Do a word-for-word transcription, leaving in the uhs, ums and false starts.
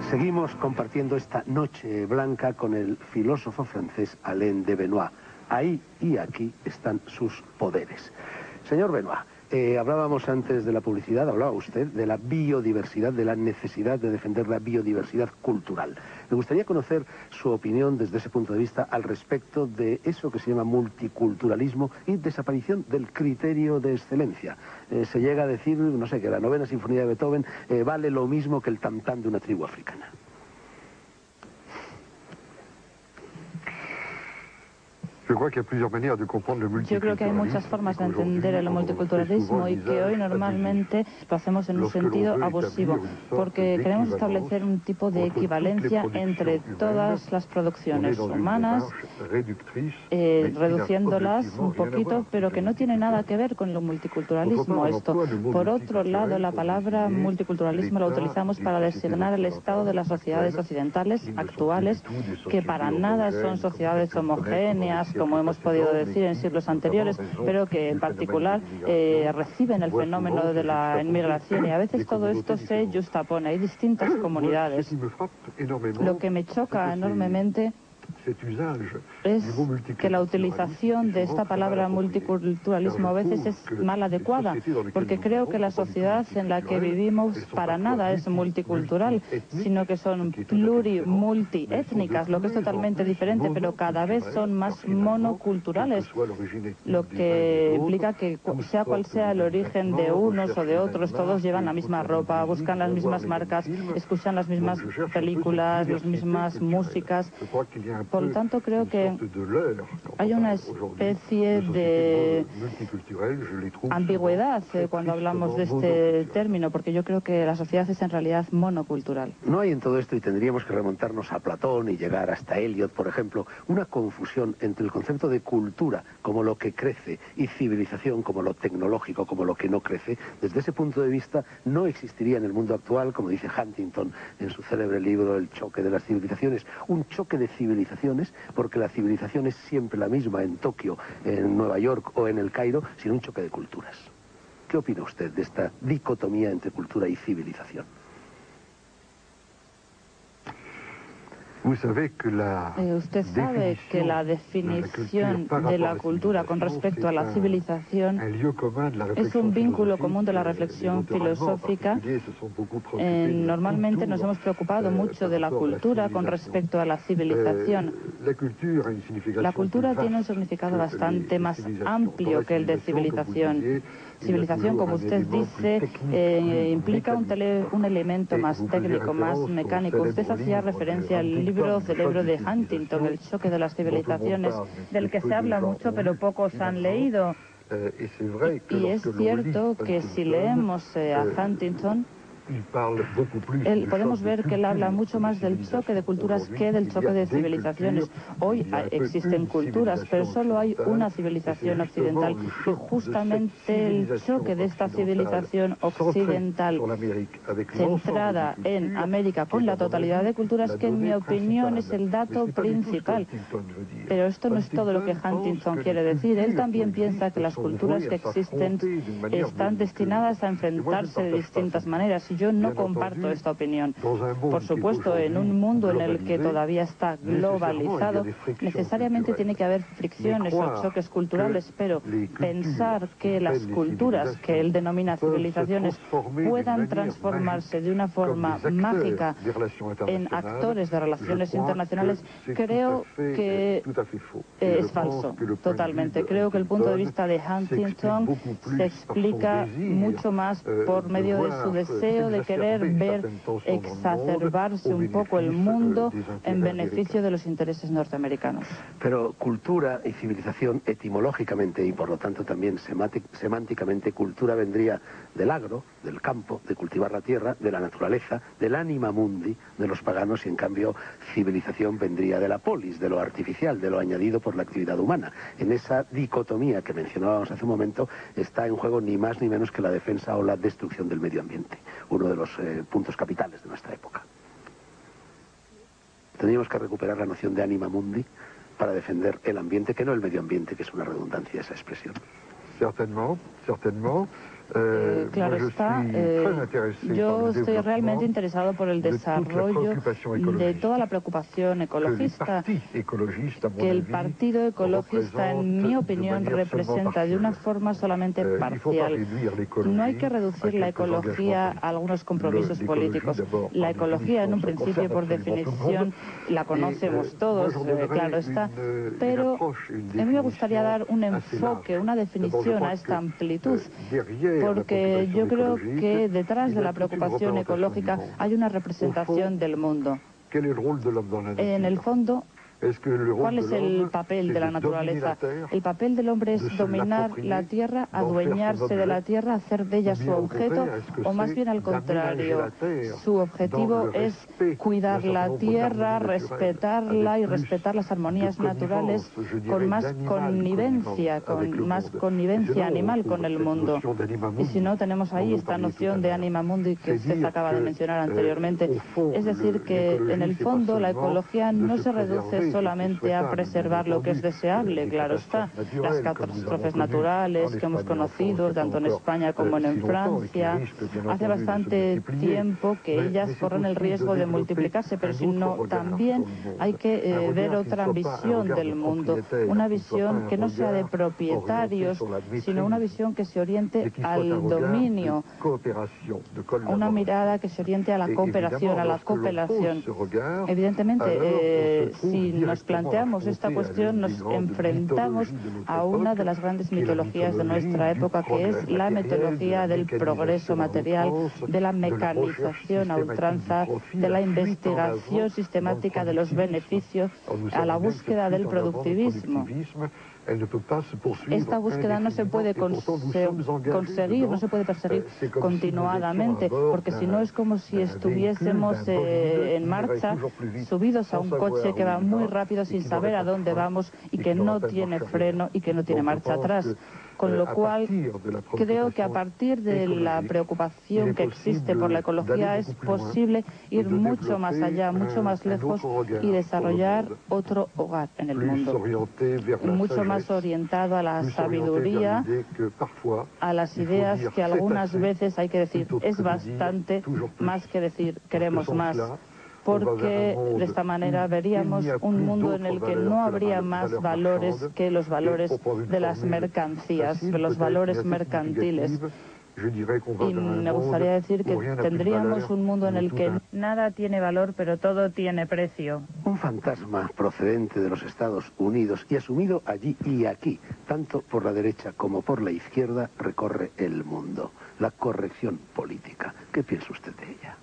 Seguimos compartiendo esta noche blanca con el filósofo francés Alain de Benoist. Ahí y aquí están sus poderes. Señor Benoist, eh, hablábamos antes de la publicidad, hablaba usted de la biodiversidad, de la necesidad de defender la biodiversidad cultural. Me gustaría conocer su opinión desde ese punto de vista al respecto de eso que se llama multiculturalismo y desaparición del criterio de excelencia. Eh, se llega a decir, no sé, que la novena sinfonía de Beethoven eh, vale lo mismo que el tam-tam de una tribu africana. Yo creo que hay muchas formas de entender el multiculturalismo y que hoy normalmente lo hacemos en un sentido abusivo, porque queremos establecer un tipo de equivalencia entre todas las producciones humanas, eh, reduciéndolas un poquito, pero que no tiene nada que ver con el multiculturalismo esto. Por otro lado, la palabra multiculturalismo la utilizamos para designar el estado de las sociedades occidentales actuales, que para nada son sociedades homogéneas, como hemos podido decir en siglos anteriores, pero que en particular eh, reciben el fenómeno de la inmigración, y a veces todo esto se justapone. Hay distintas comunidades. Lo que me choca enormemente es que la utilización de esta palabra multiculturalismo a veces es mal adecuada, porque creo que la sociedad en la que vivimos para nada es multicultural, sino que son pluri, multiétnicas, lo que es totalmente diferente, pero cada vez son más monoculturales, lo que implica que sea cual sea el origen de unos o de otros, todos llevan la misma ropa, buscan las mismas marcas, escuchan las mismas películas, las mismas músicas. Por lo tanto, creo que hay una especie de ambigüedad eh, cuando hablamos de este término, porque yo creo que la sociedad es en realidad monocultural. No hay en todo esto, y tendríamos que remontarnos a Platón y llegar hasta Eliot, por ejemplo, una confusión entre el concepto de cultura como lo que crece y civilización como lo tecnológico, como lo que no crece. Desde ese punto de vista no existiría en el mundo actual, como dice Huntington en su célebre libro El choque de las civilizaciones, un choque de civilizaciones, porque la civilización es siempre la misma en Tokio, en Nueva York o en el Cairo, sino un choque de culturas. ¿Qué opina usted de esta dicotomía entre cultura y civilización? Eh, usted sabe que la definición de la cultura con respecto a la civilización es un vínculo común de la reflexión filosófica. Eh, normalmente nos hemos preocupado mucho de la cultura con respecto a la civilización. La cultura tiene un significado bastante más amplio que el de civilización. Civilización, como usted dice, eh, implica un, tele, un elemento más técnico, más mecánico. Usted hacía referencia al libro Cerebro de Huntington, El choque de las civilizaciones, del que se habla mucho pero pocos han leído. Y es cierto que si leemos eh, a Huntington, Él, podemos ver que él habla mucho más del choque de culturas que del choque de civilizaciones. Hoy hay, existen culturas, pero solo hay una civilización occidental, y justamente el choque de esta civilización occidental centrada en América con la totalidad de culturas, que en mi opinión es el dato principal. Pero esto no es todo lo que Huntington quiere decir. Él también piensa que las culturas que existen están destinadas a enfrentarse de distintas maneras. Yo no comparto esta opinión. Por supuesto, en un mundo en el que todavía está globalizado, necesariamente tiene que haber fricciones o choques culturales, pero pensar que las culturas, que él denomina civilizaciones, puedan transformarse de una forma mágica en actores de relaciones internacionales, creo que es falso, totalmente. Creo que el punto de vista de Huntington se explica mucho más por medio de su deseo de querer ver exacerbarse un poco el mundo en beneficio de los intereses norteamericanos. Pero cultura y civilización etimológicamente y por lo tanto también semánticamente, cultura vendría del agro, del campo, de cultivar la tierra, de la naturaleza, del anima mundi de los paganos, y en cambio civilización vendría de la polis, de lo artificial, de lo añadido por la actividad humana. En esa dicotomía que mencionábamos hace un momento está en juego ni más ni menos que la defensa o la destrucción del medio ambiente, uno de los eh, puntos capitales de nuestra época. Tendríamos que recuperar la noción de anima mundi para defender el ambiente, que no el medio ambiente, que es una redundancia esa expresión. Certainement, certainement. Eh, claro está, eh, yo estoy realmente interesado por el desarrollo de toda la preocupación ecologista que el Partido Ecologista, en mi opinión, representa de una forma solamente parcial. No hay que reducir la ecología a algunos compromisos políticos. La ecología, en un principio, por definición, la conocemos todos, eh, claro está, pero a mí me gustaría dar un enfoque, una definición a esta amplitud, porque yo creo que detrás de la preocupación ecológica hay una representación del mundo. En el fondo, ¿cuál es el papel de la naturaleza? El papel del hombre es dominar la tierra, adueñarse de la tierra, hacer de ella su objeto, o más bien al contrario, su objetivo es cuidar la tierra, respetarla y respetar las armonías naturales con más connivencia, con más connivencia animal con el mundo. Y si no, tenemos ahí esta noción de anima mundi que usted acaba de mencionar anteriormente. Es decir, que en el fondo la ecología no se reduce solamente a preservar lo que es deseable, claro está, las catástrofes naturales que hemos conocido, tanto en España como en Francia, hace bastante tiempo que ellas corren el riesgo de multiplicarse, pero sino también hay que eh, ver otra visión del mundo, una visión que no sea de propietarios, sino una visión que se oriente al dominio, una mirada que se oriente a la cooperación, a la cooperación. Evidentemente, eh, si nos planteamos esta cuestión, nos enfrentamos a una de las grandes mitologías de nuestra época, que es la mitología del progreso material, de la mecanización a ultranza, de la investigación sistemática de los beneficios, a la búsqueda del productivismo. Esta búsqueda no se puede conseguir, no se puede perseguir continuadamente, porque si no es como si estuviésemos eh, en marcha, subidos a un coche que va muy rápido sin saber a dónde vamos y que no tiene freno y que no tiene marcha atrás. Con lo cual, creo que a partir de la preocupación que existe por la ecología es posible ir mucho más allá, mucho más lejos y desarrollar otro hogar en el mundo. Mucho más orientado a la sabiduría, a las ideas que algunas veces hay que decir es bastante más que decir queremos más, porque de esta manera veríamos un mundo en el que no habría más valores que los valores de las mercancías, los valores mercantiles. Y me gustaría decir que tendríamos un mundo en el que nada tiene valor, pero todo tiene precio. Un fantasma procedente de los Estados Unidos y asumido allí y aquí, tanto por la derecha como por la izquierda, recorre el mundo. La corrección política. ¿Qué piensa usted de ella?